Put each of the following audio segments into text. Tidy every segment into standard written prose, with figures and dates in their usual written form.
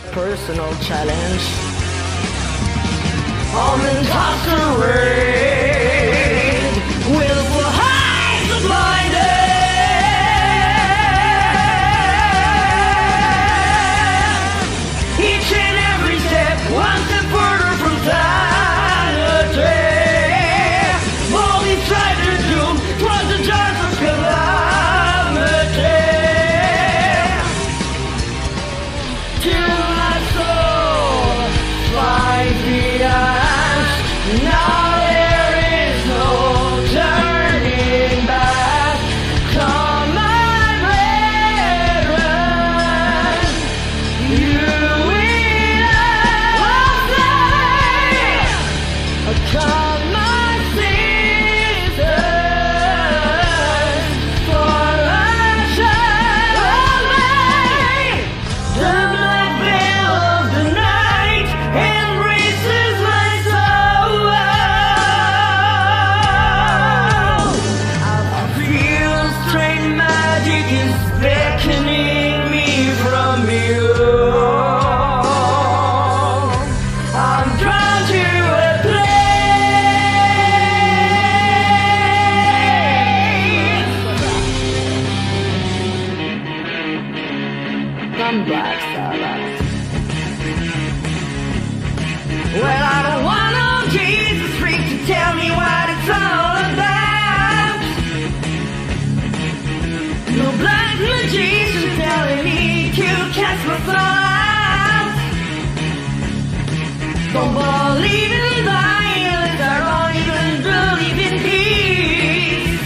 personal challenge. I'm intoxicated, willful highs are blinded. Each and every step, one step further from sanity. All these tried to doom, twas the jars of calamity. Till my soul finds the ash. Now there is no turning back. Come my brethren, you will say, come my sisters, for I shall obey. The black veil of the night embraces my soul. I feel strange magic is beckoning me from you. I'm drawn to a place. I'm Black Sabbath. Well, I don't want no Jesus freak to tell me what it's all about. No black magician telling me to cast my soul out. Don't believe in violence, I don't even believe in peace.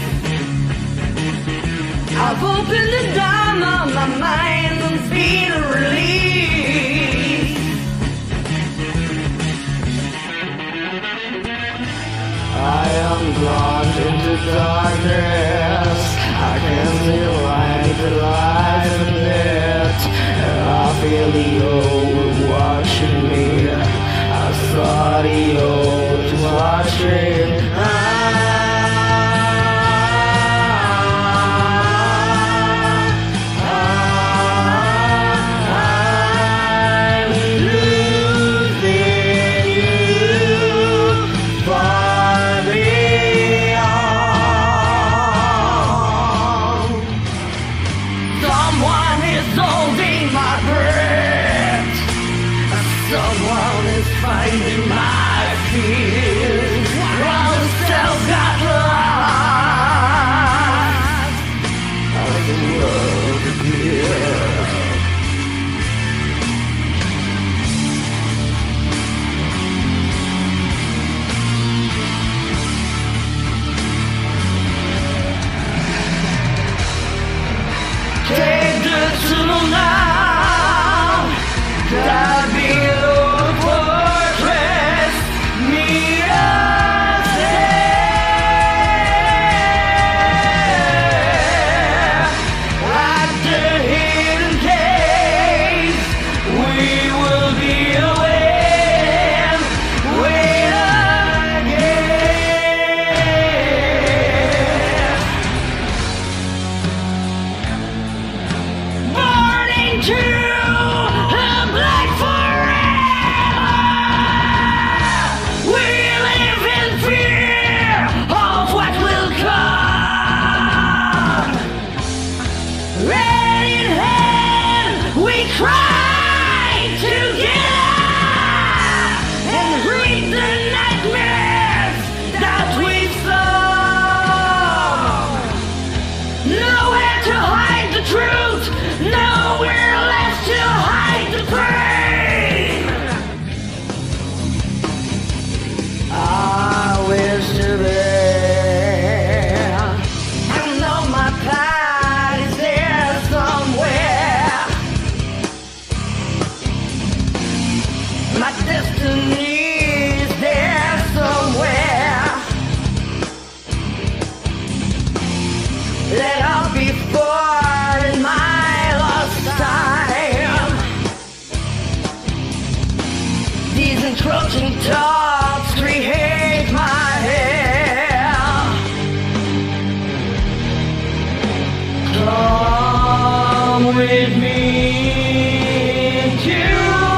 I've opened the dawn of my mind and seen a release. I am drawn into darkness. I can see light that lies in it. I feel the old watching me. I saw the old watching. I'm losing you far beyond. Someone is holding my breath. Someone is finding my fears. While the self got lost, as the world appeared. Take the tunnel now. God be the fortress, meet us there. At the hidden cave, we will be aware. Wait again. Burning to a black forever. We live in fear of what will come. Red in hand, we cry together and read the nightmares that we saw. Nowhere to hide the truth, nowhere left to hide the pain. I wish to be. I know my path is there somewhere. My destiny is there somewhere. Let all be forward in my lost time. These encroaching thoughts create my hell. Come with me to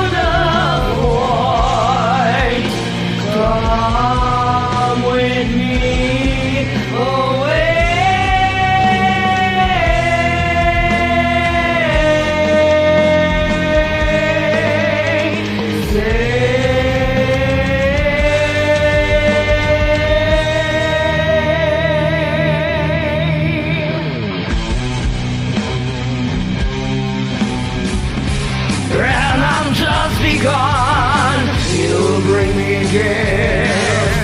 begun. You'll bring me again,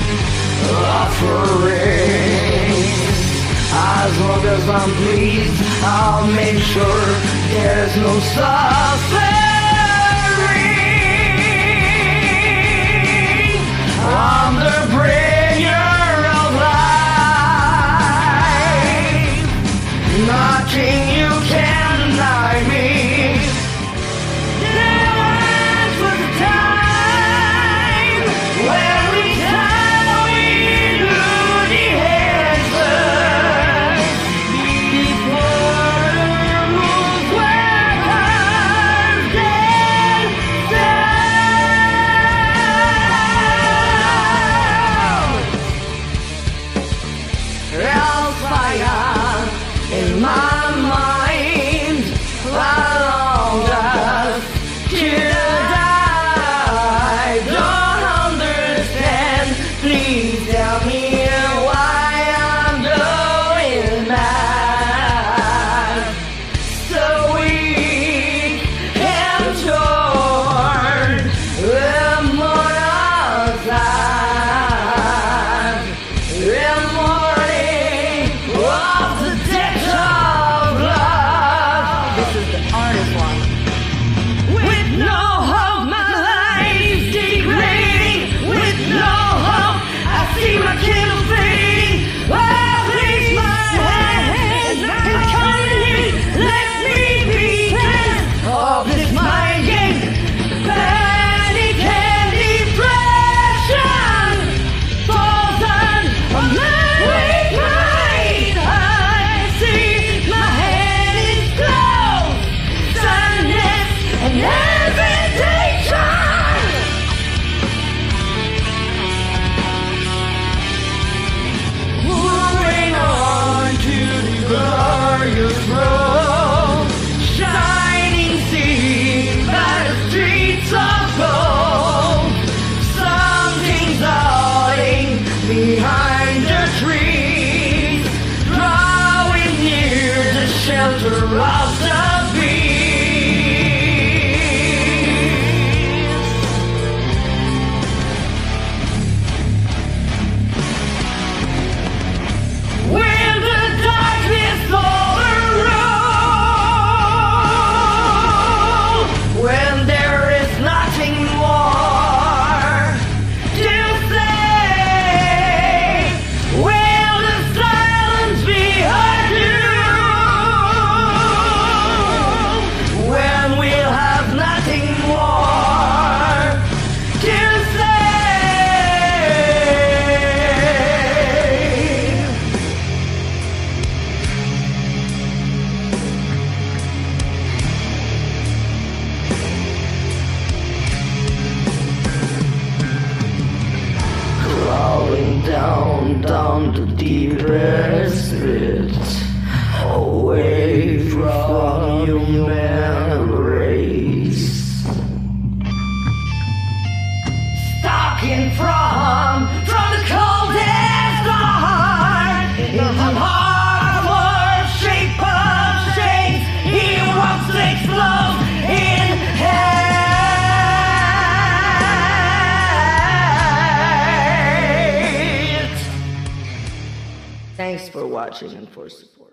offering. As long as I'm pleased, I'll make sure there's no suffering. I'm the bringer of life. Nothing you can deny me. There was a time when we thought we knew the answers before the rules were carved in stone. Hellfire in my mind, along us till I don't understand. Please tell me why I'm going mad, so weak and torn, immortal, immortal of the depths of love. This is the artist one. With no hope, my life's degrading. With no hope, I see my candle fading. I place my hands and cunning. Let me be cleansed of this mind game. Panic and depression falls on my weak mind. I see my hand is closed. Sadness and hesitation. Moving on to the glorious road, shining sea by the streets of gold. Something's hiding behind the trees, drawing near the shelter of the beast. When the darkness overrules, when there is nothing more to say, will the silence be heard? When we'll have nothing more to say. Crawling down to deepest pits, away from your memories. Stalking from the coldest heart, in the heart of shape of shades, he wants to explode in hate. Thanks for watching and for support.